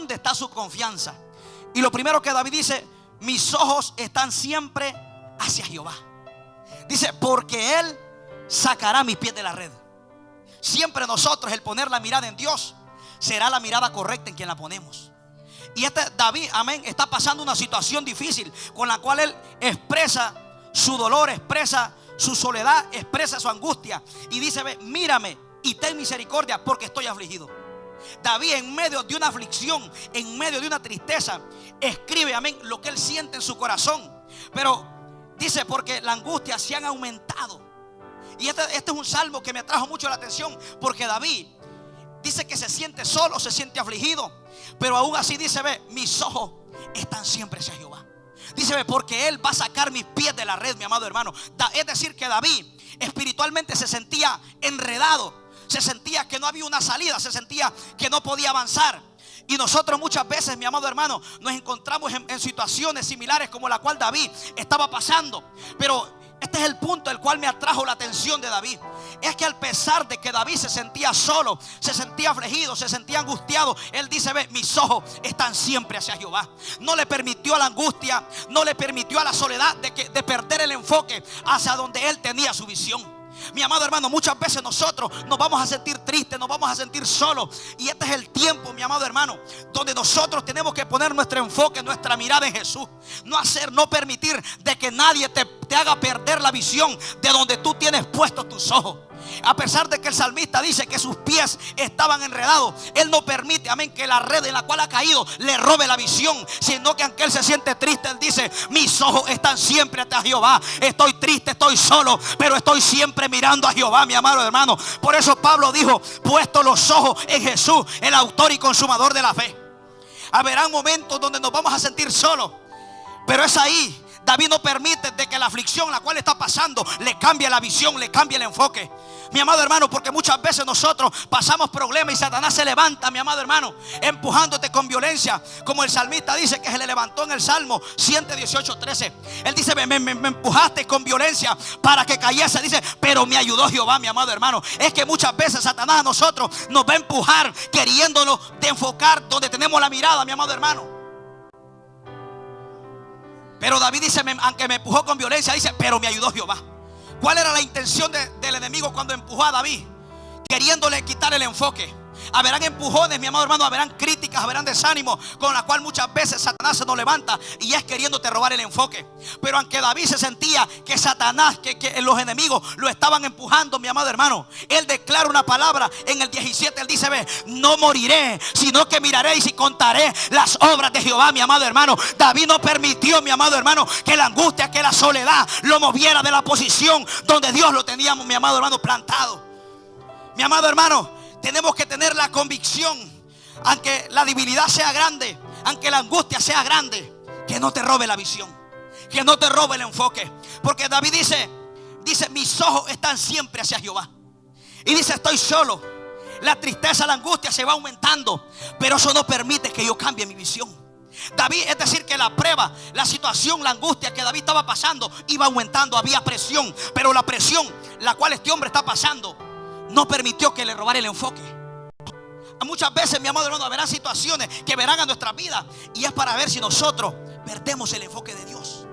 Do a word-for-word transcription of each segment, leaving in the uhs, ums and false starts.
¿dónde está su confianza? Y lo primero que David dice: mis ojos están siempre hacia Jehová. Dice: porque Él sacará mis pies de la red. Siempre nosotros, el poner la mirada en Dios, será la mirada correcta en quien la ponemos. Y este David, amén, está pasando una situación difícil, con la cual él expresa su dolor, expresa su soledad, expresa su angustia. Y dice: ve, mírame y ten misericordia, porque estoy afligido. David, en medio de una aflicción, en medio de una tristeza, escribe, amén, lo que él siente en su corazón. Pero dice: porque la angustia se han aumentado. Y este, este es un salmo que me atrajo mucho la atención, porque David dice que se siente solo, se siente afligido, pero aún así dice: ve, mis ojos están siempre hacia Jehová. Dice: ve, porque Él va a sacar mis pies de la red, mi amado hermano. Es decir, que David espiritualmente se sentía enredado, se sentía que no había una salida, se sentía que no podía avanzar. Y nosotros muchas veces, mi amado hermano, nos encontramos en, en situaciones similares como la cual David estaba pasando. Pero este es el punto el cual me atrajo la atención de David. Es que, a pesar de que David se sentía solo, se sentía afligido, se sentía angustiado, él dice: ve, mis ojos están siempre hacia Jehová. No le permitió a la angustia, no le permitió a la soledad de, que, de perder el enfoque hacia donde él tenía su visión. Mi amado hermano, muchas veces nosotros nos vamos a sentir tristes, nos vamos a sentir solos. Y este es el tiempo, mi amado hermano, donde nosotros tenemos que poner nuestro enfoque, nuestra mirada en Jesús. No hacer, no permitir de que nadie te, te haga perder la visión de donde tú tienes puestos tus ojos. A pesar de que el salmista dice que sus pies estaban enredados, él no permite, amén, que la red en la cual ha caído le robe la visión, sino que aunque él se siente triste, él dice: mis ojos están siempre hacia Jehová. Estoy triste, estoy solo, pero estoy siempre mirando a Jehová, mi amado hermano. Por eso Pablo dijo: puesto los ojos en Jesús, el autor y consumador de la fe. Habrá momentos donde nos vamos a sentir solos, pero es ahí. David no permite de que la aflicción la cual está pasando le cambie la visión, le cambie el enfoque. Mi amado hermano, porque muchas veces nosotros pasamos problemas y Satanás se levanta, mi amado hermano, empujándote con violencia, como el salmista dice que se le levantó en el Salmo ciento dieciocho, trece. Él dice: me, me, me empujaste con violencia para que cayese. Dice: pero me ayudó Jehová, mi amado hermano. Es que muchas veces Satanás a nosotros nos va a empujar, queriéndonos de enfocar donde tenemos la mirada, mi amado hermano. Pero David dice: aunque me empujó con violencia, dice: pero me ayudó Jehová. ¿Cuál era la intención de, del enemigo cuando empujó a David? Queriéndole quitar el enfoque. Habrán empujones, mi amado hermano, habrán críticas, habrán desánimos, con la cual muchas veces Satanás se nos levanta y es queriéndote robar el enfoque. Pero aunque David se sentía que Satanás, que, que los enemigos lo estaban empujando, mi amado hermano, él declara una palabra en el diecisiete. Él dice: ve, no moriré, sino que miraréis y contaré las obras de Jehová, mi amado hermano. David no permitió, mi amado hermano, que la angustia, que la soledad lo moviera de la posición donde Dios lo teníamos, mi amado hermano, plantado. Mi amado hermano, tenemos que tener la convicción, aunque la debilidad sea grande, aunque la angustia sea grande, que no te robe la visión, que no te robe el enfoque. Porque David dice, dice: mis ojos están siempre hacia Jehová. Y dice: estoy solo. La tristeza, la angustia se va aumentando, pero eso no permite que yo cambie mi visión. David, es decir, que la prueba, la situación, la angustia que David estaba pasando iba aumentando, había presión. Pero la presión la cual este hombre está pasando no permitió que le robara el enfoque. Muchas veces, mi amado hermano, habrá situaciones que verán a nuestra vida y es para ver si nosotros perdemos el enfoque de Dios.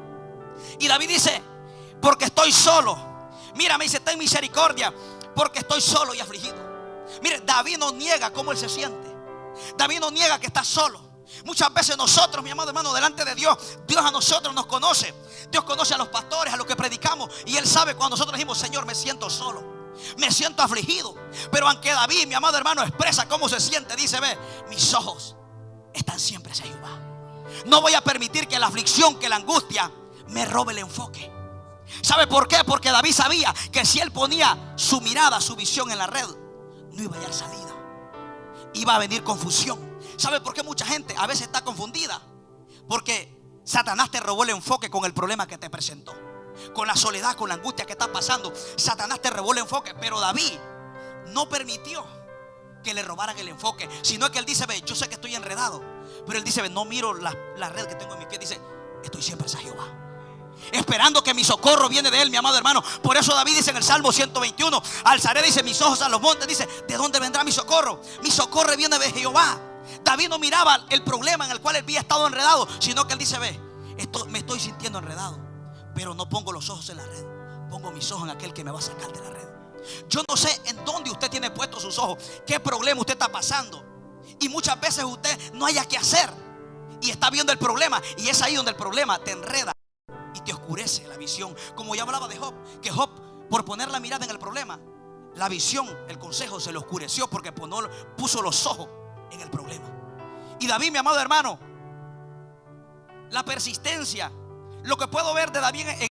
Y David dice: porque estoy solo. Mira, me dice: ten misericordia, porque estoy solo y afligido. Mire, David no niega cómo él se siente. David no niega que está solo. Muchas veces nosotros, mi amado hermano, delante de Dios, Dios a nosotros nos conoce. Dios conoce a los pastores, a los que predicamos, y Él sabe cuando nosotros decimos: Señor, me siento solo, me siento afligido. Pero aunque David, mi amado hermano, expresa cómo se siente, dice: ve, mis ojos están siempre hacia Jehová. No voy a permitir que la aflicción, que la angustia me robe el enfoque. ¿Sabe por qué? Porque David sabía que si él ponía su mirada, su visión en la red, no iba a hallar salida, iba a venir confusión. ¿Sabe por qué mucha gente a veces está confundida? Porque Satanás te robó el enfoque con el problema que te presentó, con la soledad, con la angustia que estás pasando. Satanás te robó el enfoque. Pero David no permitió que le robaran el enfoque, sino que él dice: ve, yo sé que estoy enredado, pero él dice: ve, no miro la, la red que tengo en mis pies. Dice: estoy siempre hacia Jehová, esperando que mi socorro viene de Él, mi amado hermano. Por eso David dice en el Salmo ciento veintiuno: alzaré, dice, mis ojos a los montes. Dice: ¿de dónde vendrá mi socorro? Mi socorro viene de Jehová, David no miraba el problema en el cual él había estado enredado, sino que él dice: ve, esto, me estoy sintiendo enredado, pero no pongo los ojos en la red, pongo mis ojos en aquel que me va a sacar de la red. Yo no sé en dónde usted tiene puestos sus ojos, qué problema usted está pasando, y muchas veces usted no haya qué hacer y está viendo el problema, y es ahí donde el problema te enreda y te oscurece la visión. Como ya hablaba de Job, que Job, por poner la mirada en el problema, la visión, el consejo se le oscureció porque puso los ojos en el problema. Y David, mi amado hermano, la persistencia, lo que puedo ver de David en